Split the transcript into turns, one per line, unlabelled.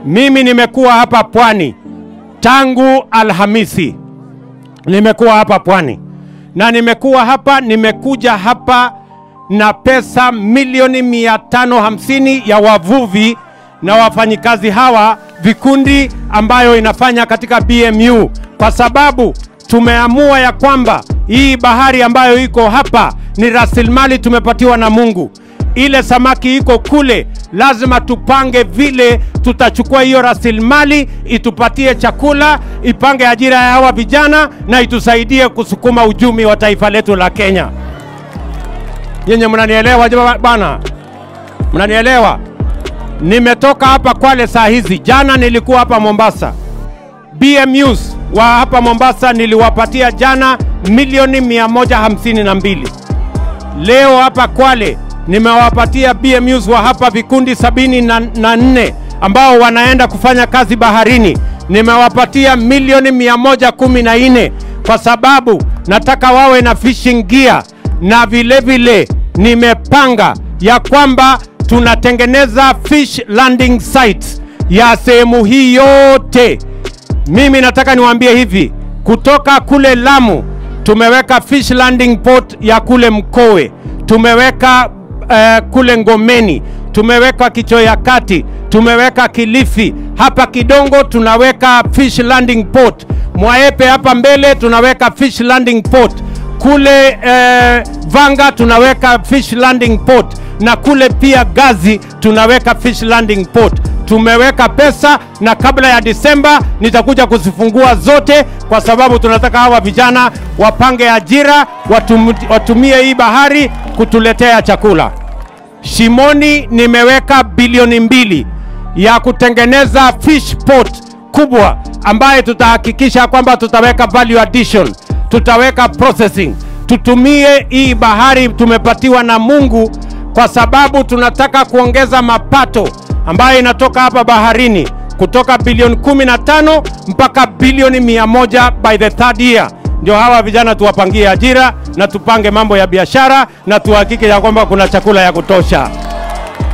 Mimi nimekuwa hapa Pwani tangu Alhamisi. Nimekuwa hapa Pwani. Na nimekuja hapa na pesa milioni 550 ya wavuvi na wafanyikazi hawa vikundi ambayo inafanya katika BMU, kwa sababu tumeamua ya kwamba hii bahari ambayo iko hapa ni rasilimali tumepatiwa na Mungu. Ile samaki iko kule, lazima tupange vile tutachukua hiyo rasilimali, itupatie chakula, ipange ajira ya hawa vijana na itusaidie kusukuma uchumi wa taifa letu la Kenya. Nyinyi mnanielewa bana? Mnanielewa? Nimetoka hapa Kwale saa hizi. Jana nilikuwa hapa Mombasa. BMUs wa hapa Mombasa niliwapatia jana milioni 152. Leo hapa Kwale nimewapatia BMUs wa hapa vikundi 74 ambao wanaenda kufanya kazi baharini. Nimewapatia milioni 114 kwa sababu nataka wawe na fishing gear, na vile vile nimepanga ya kwamba tunatengeneza fish landing sites ya sehemu hii yote. Mimi nataka niwaambie hivi, kutoka kule Lamu tumeweka fish landing port ya kule Mkowe, tumeweka kule Ngomeni, tumeweka Kichoya Kati, tumeweka Kilifi, hapa Kidongo tunaweka fish landing port, Mwaepe hapa mbele tunaweka fish landing port, kule Vanga tunaweka fish landing port, na kule pia Gazi tunaweka fish landing port. Tumeweka pesa na kabla ya Disemba nitakuja kuzifungua zote, kwa sababu tunataka hawa vijana wapange ajira, watumie hii bahari kutuletea chakula. Shimoni nimeweka bilioni 2 ya kutengeneza fish port kubwa ambaye tutahakikisha kwamba tutaweka value addition, tutaweka processing. Tutumie hii bahari tumepatiwa na Mungu, kwa sababu tunataka kuongeza mapato ambayo inatoka hapa baharini kutoka bilioni 15 mpaka bilioni 100 by the 3rd year. Ndio hawa vijana tuwapangie ajira na tupange mambo ya biashara na tuhakikishe ya kwamba kuna chakula ya kutosha.